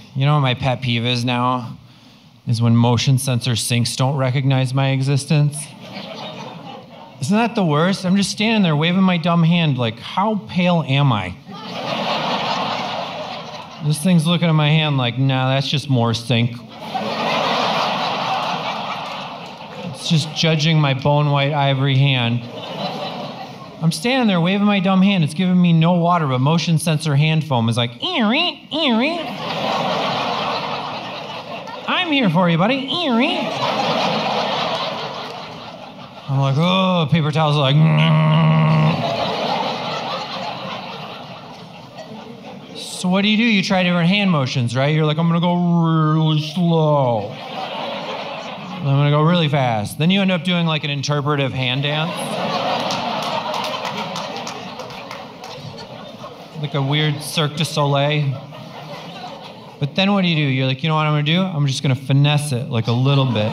You know what my pet peeve is now? Is when motion sensor sinks don't recognize my existence. Isn't that the worst? I'm just standing there waving my dumb hand like, how pale am I? This thing's looking at my hand like, nah, that's just more sync. It's just judging my bone white ivory hand. I'm standing there waving my dumb hand. It's giving me no water, but motion sensor hand foam is like, eerie, eerie. I'm here for you, buddy, eerie. I'm like, oh, paper towels are like, So what do? You try different hand motions, right? You're like, I'm gonna go really slow. I'm gonna go really fast. Then you end up doing like an interpretive hand dance. Like a weird Cirque du Soleil. But then what do? You're like, you know what I'm gonna do? I'm just gonna finesse it like a little bit.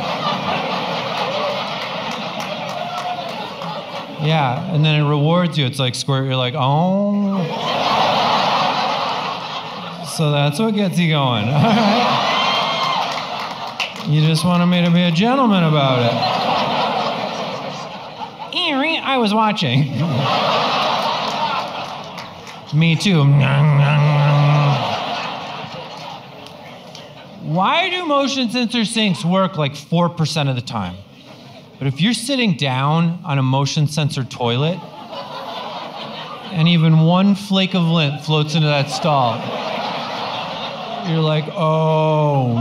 Yeah, and then it rewards you. It's like squirt. You're like, oh. So that's what gets you going. All right. You just wanted me to be a gentleman about it. Eerie, I was watching. Me too. Why do motion sensor sinks work like 4% of the time? But if you're sitting down on a motion sensor toilet, and even one flake of lint floats into that stall, you're like, oh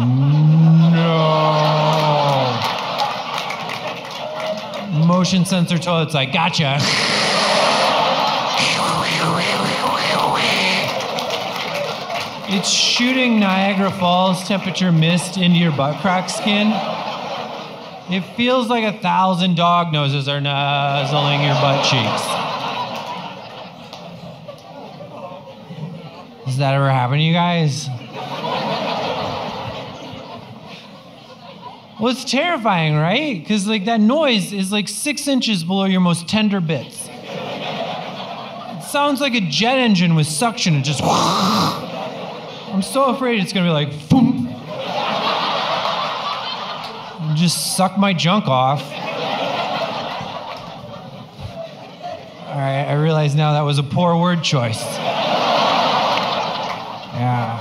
no. Motion sensor toilet's like, gotcha. It's shooting Niagara Falls temperature mist into your butt crack skin. It feels like 1,000 dog noses are nuzzling your butt cheeks. Does that ever happen to you guys? Well, it's terrifying, right? Because like that noise is like 6 inches below your most tender bits. It sounds like a jet engine with suction. It just... I'm so afraid it's gonna be like, boom. Just suck my junk off. All right, I realize now that was a poor word choice. Yeah.